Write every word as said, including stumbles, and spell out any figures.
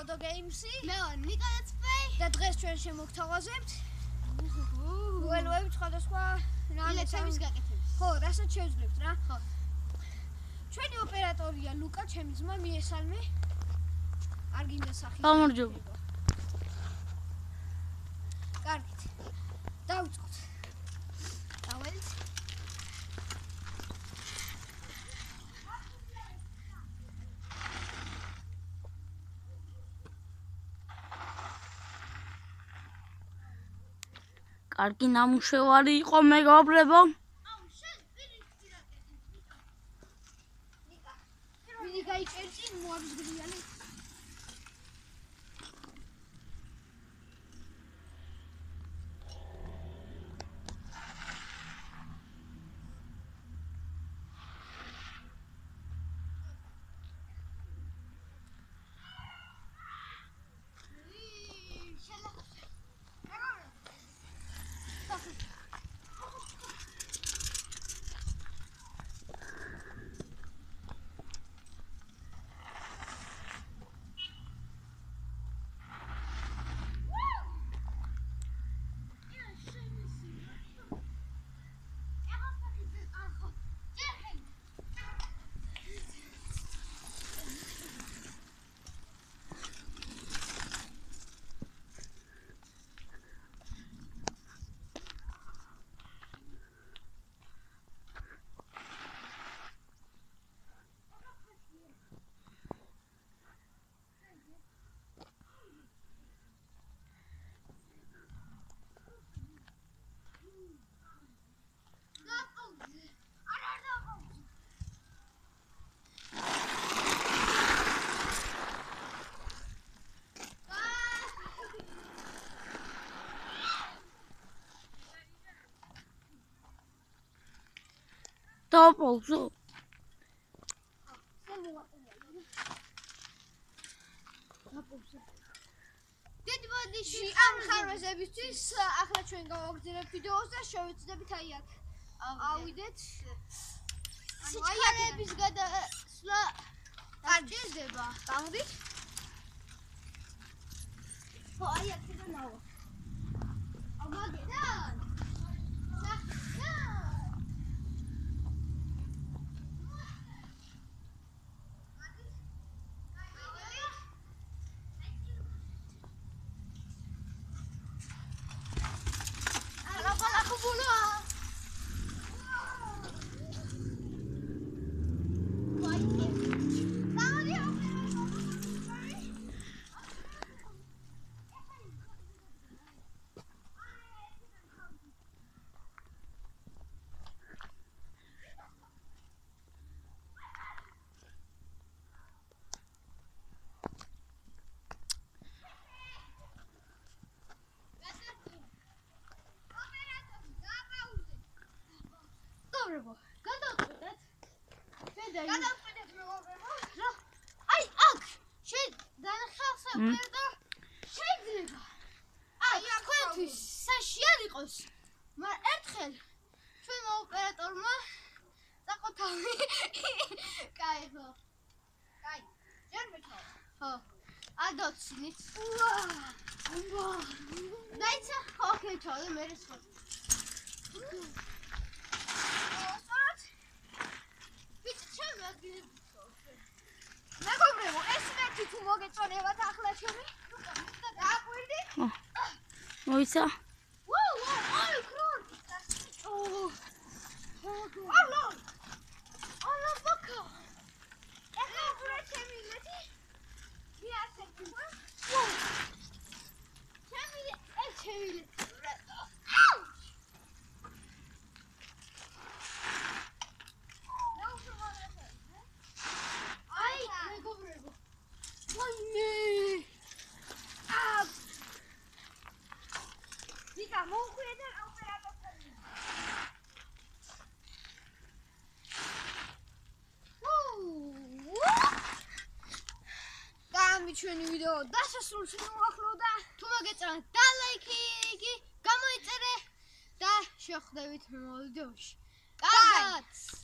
Rodo Games-ი. მე ვარ ნიკა ეცპეი და დღეს ჩვენ შემოგთავაზებთ უელოებით სხვადასხვა რამის გაკეთების. ხო, რასაც შევძლებთ რა. ხო. ჩვენი ოპერატორია ლუკა, ჩემი ძმა, მიესალმე. არ გინდა სახი. გამარჯობა. კარგით. დავიწყოთ. დაველთ. კარგი ნამუშევარი იყო მეგობრებო. აუ შენ პირიქით რაკეთებ. ნიკა. ვინი გაიჭერჭი მოაბზგრიანი. დავპაუზო. დიდი ბოდიში ამ ხარვეზებისთვის ახლა ჩვენ გავაგრძელებთ ვიდეოს და შევეცდებით აი აქ. ავიდეთ. სიჩქარეების გადასვლა დაჭირდება. გამოდით. ხო, აი აქედან ავა. ამაგედან. გადავყვეთ. შენ გადავყვეთ მეგობრებო. რა? აი აქ შენ დანახავსებდა და შეიძლება. აი აქთვის საში არ იყოს. მაგრამ ერთხელ ჩვენ ოპერატორმა დაყოთავი. კაი ხო. კაი. ჯერ მეჩავ. ხო. ადოცნით. ვა! ვა! დაიცა. ოკეი, ჩავდი მე სხვა. მეგობრებო, ეს მეთი თუ მოგეწონებათ ახლა ჩემი? დააკვირდი? მოიცა. ვაუ, ვაუ, აი კრონ. ოო. ალო. ალო ბაკა. ეხლა უფრო ჩემი მეთი. მიასეთი. ვაუ. ჩემი ეს ჩემი. ჩვენი ვიდეო დასასრულს მოახლოვდა. თუ მოგეწონათ და ლაიქი, გამოიწერე და შევხვდებით მომავალ ვიდეოში. კარგად.